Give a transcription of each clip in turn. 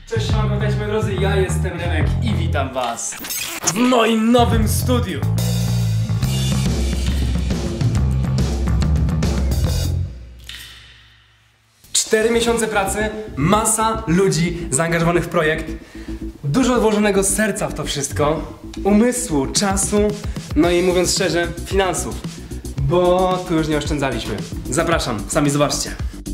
Cześć, siemanko, witajcie moi drodzy, ja jestem Remek i witam was w moim nowym studiu. Cztery miesiące pracy, masa ludzi zaangażowanych w projekt, dużo włożonego serca w to wszystko, umysłu, czasu, no i mówiąc szczerze, finansów, bo tu już nie oszczędzaliśmy. Zapraszam, sami zobaczcie.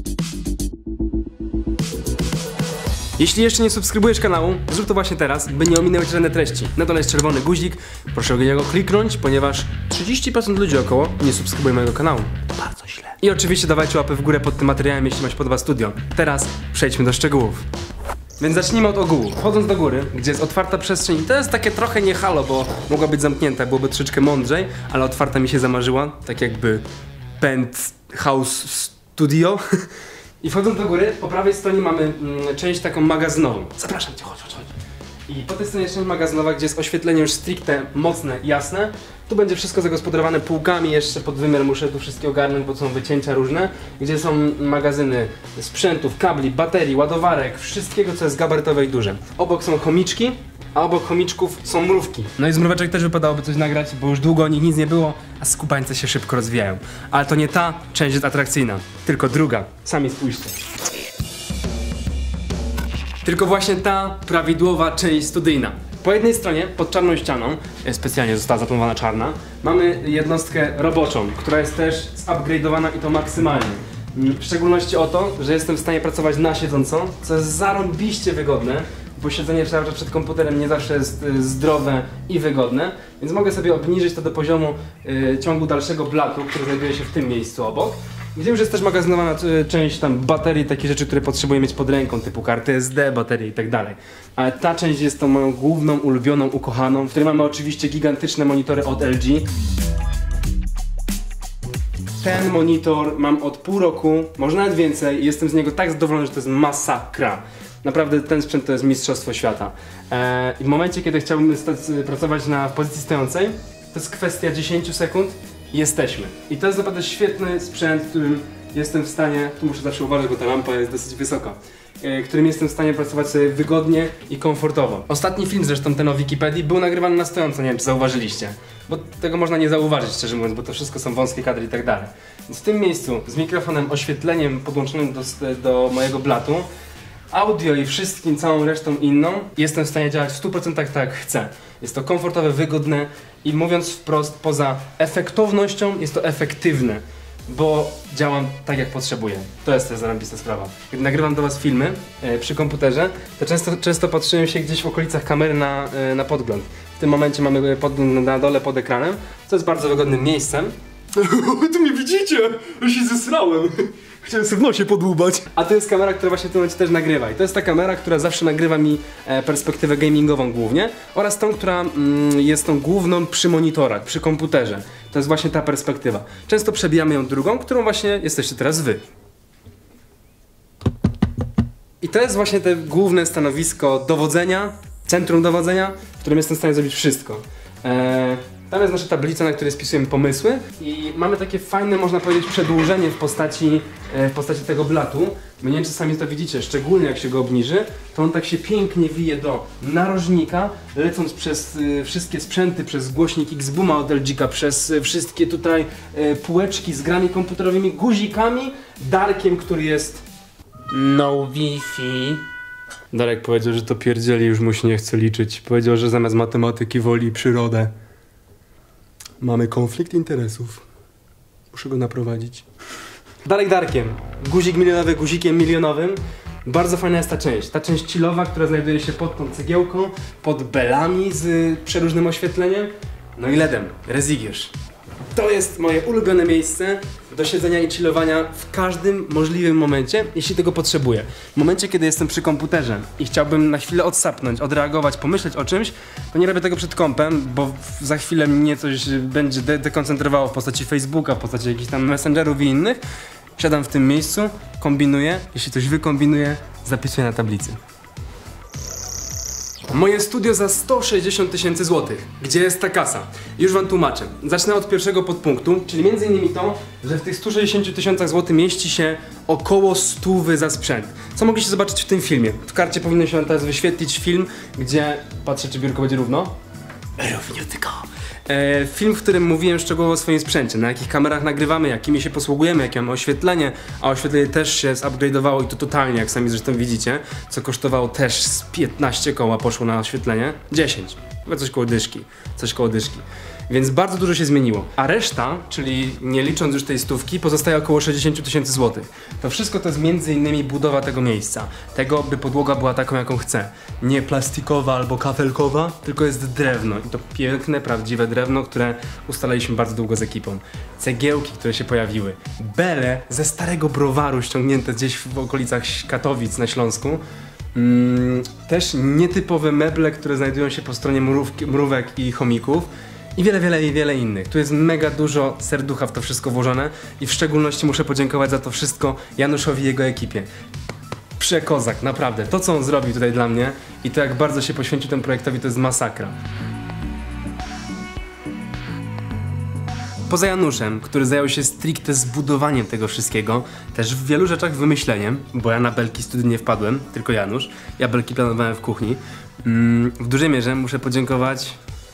Jeśli jeszcze nie subskrybujesz kanału, zrób to właśnie teraz, by nie ominęły cię żadne treści. Na dole jest czerwony guzik, proszę o niego kliknąć, ponieważ 30% ludzi około nie subskrybuje mojego kanału. Bardzo źle. I oczywiście dawajcie łapę w górę pod tym materiałem, jeśli wam się podoba studio. Teraz przejdźmy do szczegółów. Więc zacznijmy od ogółu. Wchodząc do góry, gdzie jest otwarta przestrzeń, to jest takie trochę nie halo, bo mogła być zamknięta, byłoby troszeczkę mądrzej, ale otwarta mi się zamarzyła, tak jakby penthouse studio. I wchodząc do góry, po prawej stronie mamy część taką magazynową. Zapraszam cię, chodź. I po tej stronie jest część magazynowa, gdzie jest oświetlenie już stricte mocne, jasne. Tu będzie wszystko zagospodarowane półkami, jeszcze pod wymiar muszę tu wszystkie ogarnąć, bo są wycięcia różne. Gdzie są magazyny sprzętów, kabli, baterii, ładowarek, wszystkiego co jest gabarytowe i duże. Obok są chomiczki, a obok chomiczków są mrówki. No i z mróweczek też wypadałoby coś nagrać, bo już długo o nich nic nie było, a skubańce się szybko rozwijają. Ale to nie ta część jest atrakcyjna, tylko druga. Sami spójrzcie. Tylko właśnie ta prawidłowa część studyjna. Po jednej stronie, pod czarną ścianą, specjalnie została zaplanowana czarna, mamy jednostkę roboczą, która jest też zupgrade'owana i to maksymalnie. W szczególności o to, że jestem w stanie pracować na siedząco, co jest zarąbiście wygodne, bo siedzenie cały czas przed komputerem nie zawsze jest zdrowe i wygodne, więc mogę sobie obniżyć to do poziomu ciągu dalszego blatu, który znajduje się w tym miejscu obok. Gdzie już jest też magazynowana część tam baterii, takie rzeczy, które potrzebuję mieć pod ręką, typu karty SD, baterie i tak dalej. Ale ta część jest tą moją główną, ulubioną, ukochaną, w której mamy oczywiście gigantyczne monitory od LG. Ten monitor mam od pół roku, może nawet więcej i jestem z niego tak zadowolony, że to jest masakra. Naprawdę ten sprzęt to jest mistrzostwo świata. I w momencie, kiedy chciałbym pracować w pozycji stojącej, to jest kwestia 10 sekund i jesteśmy. I to jest naprawdę świetny sprzęt, którym jestem w stanie, tu muszę zawsze uważać, bo ta lampa jest dosyć wysoka, którym jestem w stanie pracować sobie wygodnie i komfortowo. Ostatni film zresztą, ten o Wikipedii, był nagrywany na stojąco, nie wiem czy zauważyliście. Bo tego można nie zauważyć, szczerze mówiąc, bo to wszystko są wąskie kadry i tak dalej. Więc w tym miejscu, z mikrofonem, oświetleniem podłączonym do mojego blatu, audio i wszystkim, całą resztą inną, jestem w stanie działać w 100% tak jak chcę. Jest to komfortowe, wygodne i mówiąc wprost, poza efektownością jest to efektywne, bo działam tak jak potrzebuję. To jest też zarąbista sprawa. Kiedy nagrywam do was filmy przy komputerze, to często patrzyłem się gdzieś w okolicach kamery na podgląd. W tym momencie mamy podgląd na dole pod ekranem, co jest bardzo wygodnym miejscem. Tu mnie widzicie! Ja się zesrałem! Chciałem sobie w nosie podłubać. A to jest kamera, która właśnie w tym momencie też nagrywa. I to jest ta kamera, która zawsze nagrywa mi perspektywę gamingową głównie. Oraz tą, która jest tą główną przy monitorach, przy komputerze. To jest właśnie ta perspektywa. Często przebijamy ją drugą, którą właśnie jesteście teraz wy. I to jest właśnie te główne stanowisko dowodzenia, centrum dowodzenia, w którym jestem w stanie zrobić wszystko. Tam jest nasza tablica, na której spisujemy pomysły i mamy takie fajne, można powiedzieć, przedłużenie w postaci tego blatu. Nie wiem, czy sami to widzicie, szczególnie jak się go obniży, to on tak się pięknie wije do narożnika, lecąc przez wszystkie sprzęty, przez głośnik X-Booma od LG-ka, przez wszystkie tutaj półeczki z grami komputerowymi, guzikami, Darkiem, który jest no Wi-Fi. Darek powiedział, że to pierdzieli, już mu się nie chce liczyć. Powiedział, że zamiast matematyki woli przyrodę. Mamy konflikt interesów. Muszę go naprowadzić. Darkiem. Guzik milionowy guzikiem milionowym. Bardzo fajna jest ta część. Ta część chillowa, która znajduje się pod tą cegiełką, pod belami z przeróżnym oświetleniem. No i LEDem. Rezygiusz. To jest moje ulubione miejsce do siedzenia i chillowania w każdym możliwym momencie, jeśli tego potrzebuję. W momencie, kiedy jestem przy komputerze i chciałbym na chwilę odsapnąć, odreagować, pomyśleć o czymś, to nie robię tego przed kompem, bo za chwilę mnie coś będzie dekoncentrowało w postaci Facebooka, w postaci jakichś tam messengerów i innych. Siadam w tym miejscu, kombinuję, jeśli coś wykombinuję, zapisuję na tablicy. Moje studio za 160 000 złotych. Gdzie jest ta kasa? Już wam tłumaczę. Zacznę od pierwszego podpunktu, czyli między innymi to, że w tych 160 000 złotych mieści się około 100 za sprzęt. Co mogliście zobaczyć w tym filmie? W karcie powinno się teraz wyświetlić film, gdzie... Patrzę, czy biurko będzie równo? Równiutko. Film, w którym mówiłem szczegółowo o swoim sprzęcie, na jakich kamerach nagrywamy, jakimi się posługujemy, jakie mamy oświetlenie, a oświetlenie też się zupgrade'owało i to totalnie, jak sami zresztą widzicie, co kosztowało też z 15 koła poszło na oświetlenie, 10, chyba coś koło dyszki. Więc bardzo dużo się zmieniło. A reszta, czyli nie licząc już tej stówki, pozostaje około 60 000 złotych. To wszystko to jest między innymi budowa tego miejsca. Tego, by podłoga była taką, jaką chcę. Nie plastikowa albo kafelkowa, tylko jest drewno. I to piękne, prawdziwe drewno, które ustalaliśmy bardzo długo z ekipą. Cegiełki, które się pojawiły. Bele ze starego browaru ściągnięte gdzieś w okolicach Katowic na Śląsku. Też nietypowe meble, które znajdują się po stronie mrówek i chomików. I wiele innych. Tu jest mega dużo serducha w to wszystko włożone i w szczególności muszę podziękować za to wszystko Januszowi i jego ekipie. Przekozak, naprawdę. To, co on zrobił tutaj dla mnie i to, jak bardzo się poświęcił temu projektowi, to jest masakra. Poza Januszem, który zajął się stricte zbudowaniem tego wszystkiego, też w wielu rzeczach wymyśleniem, bo ja na belki studiów nie wpadłem, tylko Janusz. Ja belki planowałem w kuchni. W dużej mierze muszę podziękować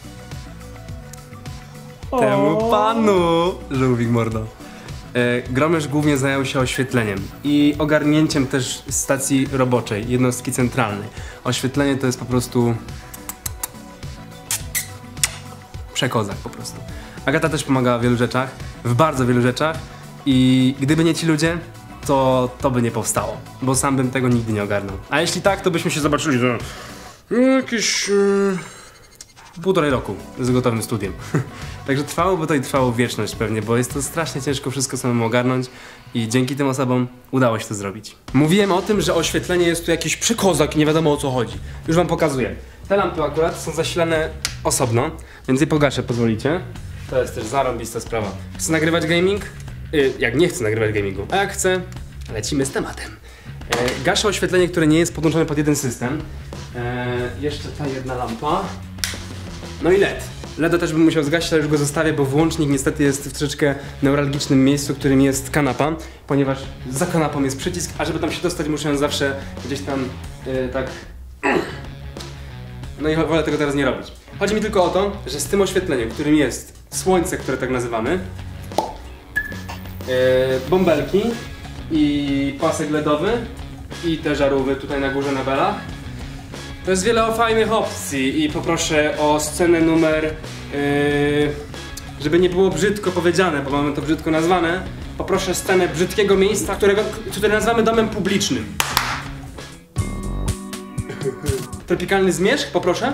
temu panu, żółwik mordo. Gromesz głównie zajął się oświetleniem i ogarnięciem też stacji roboczej, jednostki centralnej. Oświetlenie to jest po prostu... przekozak po prostu. Agata też pomagała w wielu rzeczach, w bardzo wielu rzeczach i gdyby nie ci ludzie, to by nie powstało, bo sam bym tego nigdy nie ogarnął. A jeśli tak, to byśmy się zobaczyli za jakieś... 1,5 roku z gotowym studiem. Także trwałoby to i trwało wieczność pewnie, bo jest to strasznie ciężko wszystko samemu ogarnąć i dzięki tym osobom udało się to zrobić. Mówiłem o tym, że oświetlenie jest tu jakiś przekozak i nie wiadomo o co chodzi. Już wam pokazuję. Te lampy akurat są zasilane osobno, więc je pogaszę, pozwolicie. To jest też zarąbista sprawa. Chcę nagrywać gaming? Jak nie chcę nagrywać gamingu, a jak chcę, lecimy z tematem. Gaszę oświetlenie, które nie jest podłączone pod jeden system. Jeszcze ta jedna lampa. No i LED. LEDa też bym musiał zgasić, ale już go zostawię, bo włącznik niestety jest w troszeczkę newralgicznym miejscu, którym jest kanapa, ponieważ za kanapą jest przycisk, a żeby tam się dostać, muszę zawsze gdzieś tam tak... No i wolę tego teraz nie robić. Chodzi mi tylko o to, że z tym oświetleniem, którym jest słońce, które tak nazywamy, bąbelki i pasek LEDowy i te żarówy tutaj na górze na belach, to jest wiele fajnych opcji i poproszę o scenę numer, żeby nie było brzydko powiedziane, bo mamy to brzydko nazwane, poproszę scenę brzydkiego miejsca, które nazywamy domem publicznym. Tropikalny zmierzch, poproszę.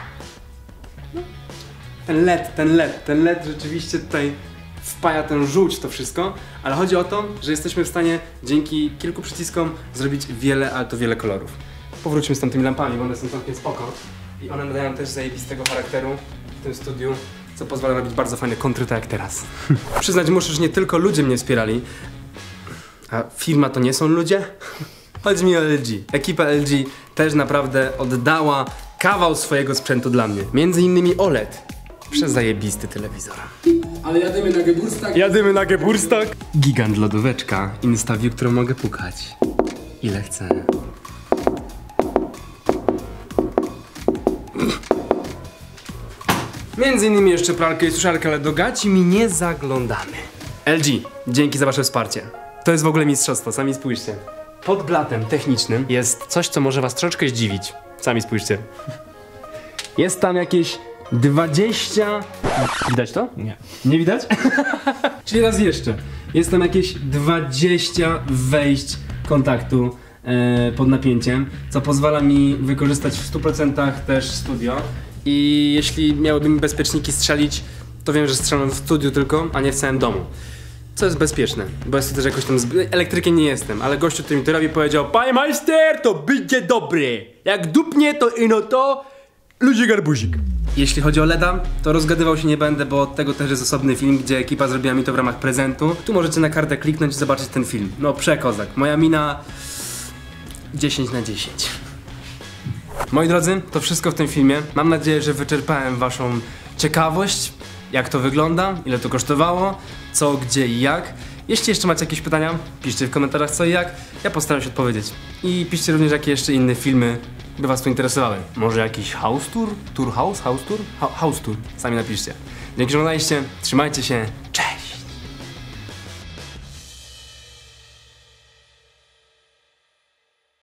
Ten LED rzeczywiście tutaj wpaja ten żółć w to wszystko, ale chodzi o to, że jesteśmy w stanie dzięki kilku przyciskom zrobić wiele, ale to wiele kolorów. Powróćmy z tamtymi lampami, bo one są całkiem spoko i one nadają też zajebistego charakteru w tym studiu, co pozwala robić bardzo fajne kontry, tak jak teraz. Przyznać muszę, że nie tylko ludzie mnie wspierali, a firma to nie są ludzie? Chodzi mi o LG. Ekipa LG też naprawdę oddała kawał swojego sprzętu dla mnie. Między innymi OLED. Przez zajebisty telewizor. Ale jadymy na Geburstag. Jadymy na Geburstag. Gigant lodóweczka. InstaView, którą mogę pukać. Ile chcę. Między innymi jeszcze pralkę i suszarkę, ale do gaci mi nie zaglądamy. LG, dzięki za wasze wsparcie. To jest w ogóle mistrzostwo, sami spójrzcie. Pod blatem technicznym jest coś, co może was troszeczkę zdziwić. Sami spójrzcie. Jest tam jakieś 20... Widać to? Nie. Nie widać? Czyli raz jeszcze. Jest tam jakieś 20 wejść kontaktu pod napięciem, co pozwala mi wykorzystać w 100% też studio. I jeśli miałyby mi bezpieczniki strzelić, to wiem, że strzelam w studiu tylko, a nie w całym domu. Co jest bezpieczne, bo jest to też jakoś tam... Elektrykiem nie jestem, ale gościu, który mi to robi, powiedział: panie majster, to będzie dobry. Jak dupnie, to ino to... ludzie garbuzik. Jeśli chodzi o LEDa, to rozgadywał się nie będę, bo od tego też jest osobny film, gdzie ekipa zrobiła mi to w ramach prezentu. Tu możecie na kartę kliknąć i zobaczyć ten film. No przekozak. Moja mina... 10 na 10. Moi drodzy, to wszystko w tym filmie. Mam nadzieję, że wyczerpałem waszą ciekawość, jak to wygląda, ile to kosztowało, co, gdzie i jak. Jeśli jeszcze macie jakieś pytania, piszcie w komentarzach co i jak, ja postaram się odpowiedzieć. I piszcie również, jakie jeszcze inne filmy by was tu interesowały. Może jakiś house tour? Tour house? House tour? House tour. Sami napiszcie. Dzięki, że oglądaliście, trzymajcie się.